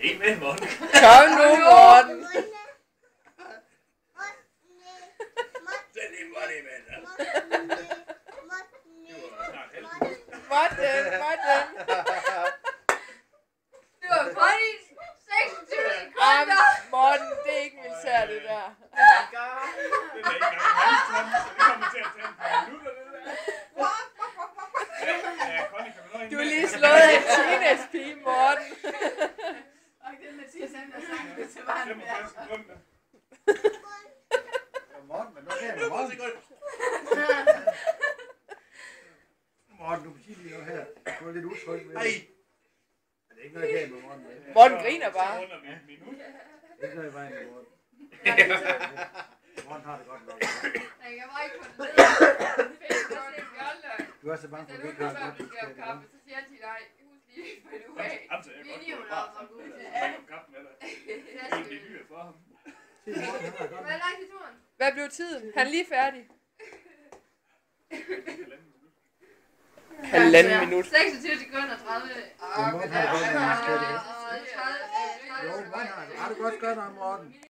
Ikke med, Morten. Kom nu, Morten. Sæt lige Morten med, da. Morten. Det var Bonnie. 26 sekunder. Morten, det er ikke militær, det der. Den er ikke engang så det kommer til at tage et par minutter, det der. Ja, Connie, kan vi nå hende? Du er lige slået af en teenage-pige, Morten. Og det er Mathias, han har sagt, hvis det var en 45 sekunder. Morten, men nu kan jeg med Morten. Morten, du kan sige lige noget her. Du er lidt utryg ved det. Ej! Men det er ikke noget galt med Morten. Morten griner bare. Så runder vi et minut. Det er ikke noget i vejen med Morten. Morten har det godt nok. Jeg var ikke på det. Fedt, der ser vi aldrig. Du er så bange for, Hvis at der du er ikke nogen, har der et spørger, godt om vi skal have kaffe, budskab. så siger jeg til dig, husk lige, hvad du af. Amse, jeg Vi kan er lige godt under bare så god til. drikke en kaffe med dig. Det er en debut for ham. Se, Morten har det godt Hvad er nok. langt i turen? Hvad blev tiden? Han er lige færdig. Halvanden minut. 26 sekunder, 30. Morten har det godt nok. Og 30. Jo, Morten har det godt, Morten.